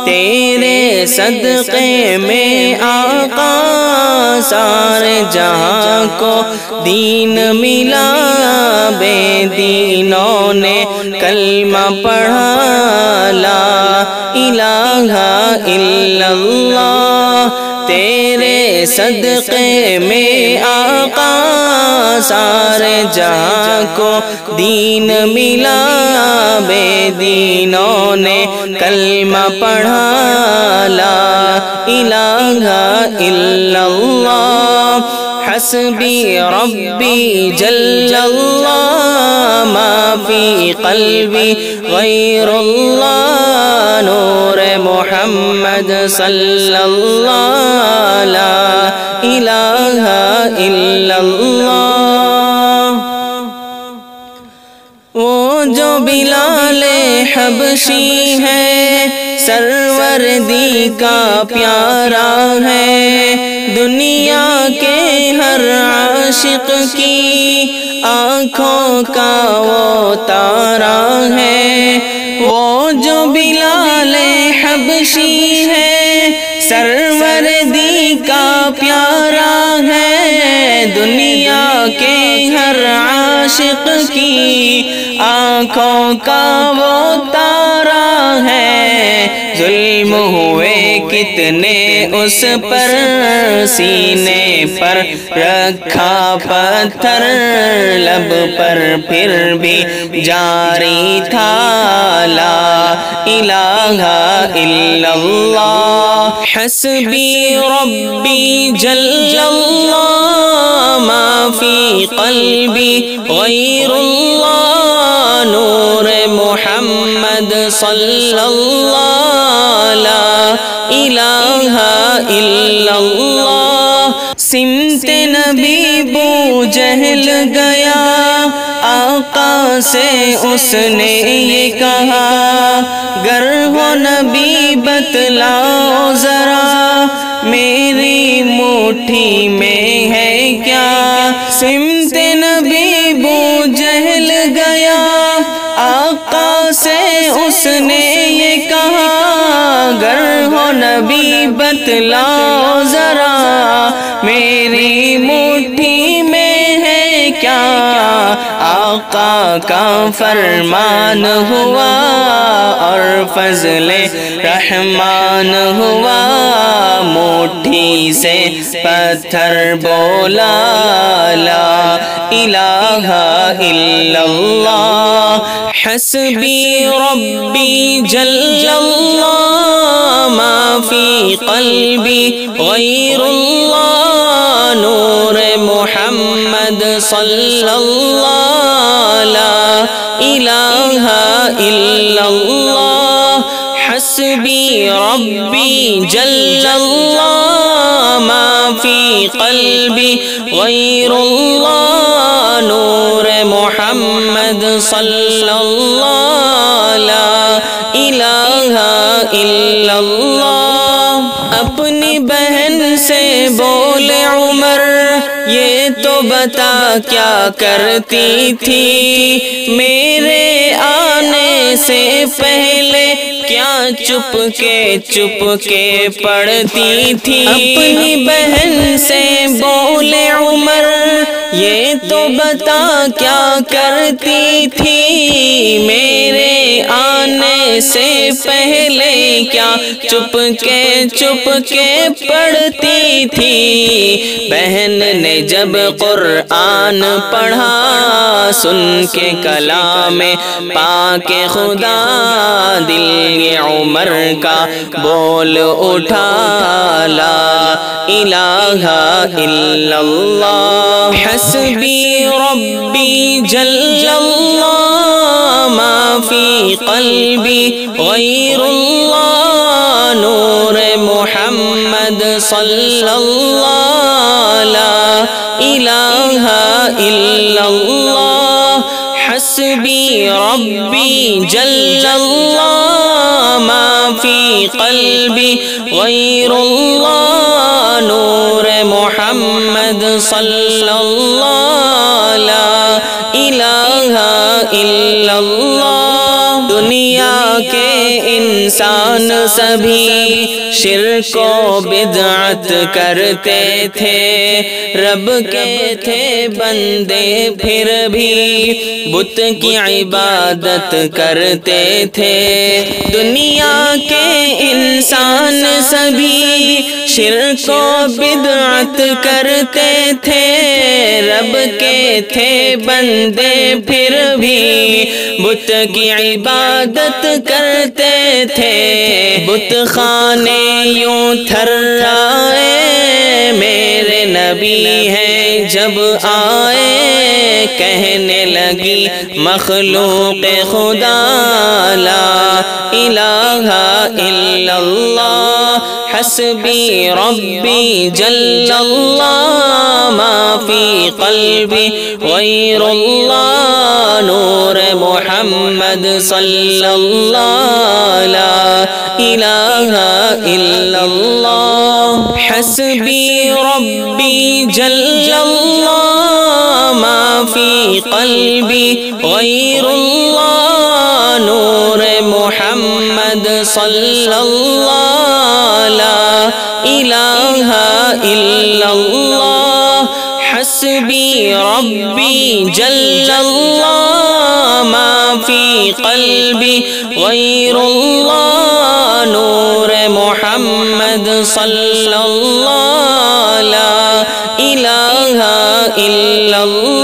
تیرے صدقے میں آقا سارے جہاں کو دین ملا، بے دینوں نے کلمہ پڑھا لا الہ الا اللہ۔ تیرے صدقے میں آقا سارے جہاں کو دین ملا، بے دینوں نے کلمہ پڑھا لا الہ الا اللہ۔ حسبی ربی جل اللہ ما فی قلبی غیر اللہ، نور محمد صلی اللہ لا الہ الا اللہ۔ وہ جو بلال حبشی ہے سروردی کا پیارا ہے، دنیا کے ہر عاشق کی آنکھوں کا وہ تارا ہے۔ وہ جو بلال حبشی ہے سروردی کا پیارا ہے، دنیا کے ہر عاشق کی آنکھوں کا وہ تارا ہے۔ ظلم ہوئے کتنے اس پر، سینے پر رکھا پتھر، لب پر پھر بھی جاری تھا لا الہ الا اللہ۔ حسبی ربی جل اللہ ما فی قلبی غیر اللہ، نور محمد صلی اللہ لا الہ الا اللہ۔ سمت نبی بو جہل گیا، آقا سے اس نے یہ کہا، گر ہو نبی بتلاؤ ذرا میری مٹھی میں ہے کیا۔ سمت نبی بو جہل گیا، آقا سے اس نے یہ کہا، گر ہو نبی بتلاؤ ذرا میری مٹھی میں ہے کیا۔ آقا کا فرمان ہوا اور فضل رحمان ہوا، مٹھی سے پتھر بولا لا الہ الا اللہ۔ حسبی ربی جل اللہ ما فی قلبی غیر اللہ، نور محمد صلی اللہ لا الہ الا اللہ۔ حسبی ربی جل اللہ ما فی قلبی غیر اللہ، نور محمد صلی اللہ لا الہ الا اللہ۔ اپنی بہن سے بولے عمر، یہ تو بتا کیا کرتی تھی، میرے آنے سے پہلے کیا چپ کے پڑھتی تھی۔ اپنی بہن سے بولے عمر، یہ تو بتا کیا کرتی تھی، میرے آنے سے پہلے کیا چپ کے پڑھتی تھی۔ بہن نے جب قرآن پڑھا، سن کے کلام پاک خدا، دل یہ عمر کا بول اٹھا لا الہ الا اللہ۔ حسبی ربی جل اللہ ما فی قلبی غیر اللہ، نور محمد صلی اللہ لا الہ الا اللہ۔ حسبی ربی جل اللہ ما فی قلبی غیر اللہ، نور محمد صلی اللہ لا الہ الا اللہ۔ دنیا کے انسان سبھی شرک و بدعت کرتے تھے، رب کے تھے بندے پھر بھی بت کی عبادت کرتے تھے۔ دنیا کے انسان سبھی شرک و بدعت کرتے تھے، رب کے تھے بندے پھر بھی بت کی عبادت کرتے تھے۔ بت خانے یوں تھرائے میرے نبی ہیں جب آئے، کہنے لگی مخلوق خدا لا الہ الا اللہ، حسبی ربی جل اللہ، ما فی قلبی غیر اللہ، نور محمد صلی اللہ، لا الہ الا اللہ، حسبی ربی جل اللہ، ما فی قلبی غیر اللہ، نور محمد صلی اللہ، لا الہ الا اللہ، حسبی ربی جل اللہ، ما فی قلبی غیر اللہ، نور محمد صلی اللہ، لا الہ الا اللہ۔